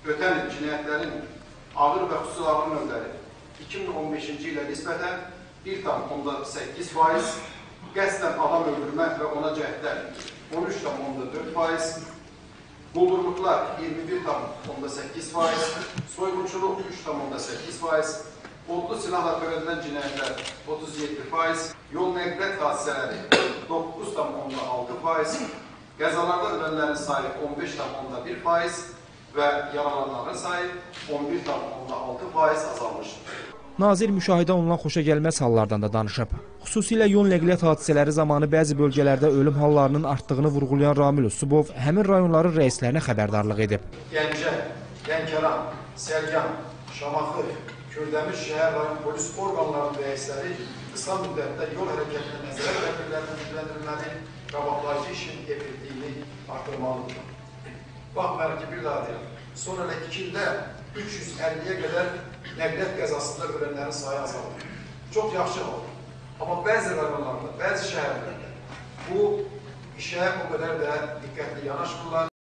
ötən il cinayətlərin ağır və xüsusi ağır növləri 2015-ci ilə nisbətən 1,8%, qəsdən adam öldürmək və ona cəhdlər 13,4%, quldurluqlar 21,8%, soyğunçuluq 3,8%, odlu silahla törədilən cinayətlər 37%, yol nəqliyyat hadisələri 9,6%, qəzalarda ölənlərin sayı 15,1% və yaralananların sayı 11,6% azalmışdır. Nazir müşahidə olunan xoşagəlməz hallardan da danışıb. Xüsusilə yol nəqliyyat hadisələri zamanı bəzi bölgələrdə ölüm hallarının artdığını vurğulayan Ramil Usubov həmin rayonların rəislərinə xəbərdarlıq edib. Gəncə, Lənkəran, Səlyan, Şamaxı, Kürdəmir şəhər rayon polis orqanlarının rəisləri qısa müddətdə yol hərəkətinə nəzərət tədbirlərinin yükləndirilməli, qabaqlayıcı işin effektivliyini artırmalıdır. Baxmayaraq ki, bir daha deyirəm, son elə 2 ildə 350-yə qədər nəqliyyat qəzasında ölənlərin sayı azalır. Çox yaxşı olur. Amma bəzi rayonlarda, bəzi şəhərlərdə bu işə o qədər də diqqətli yanaşmırlar.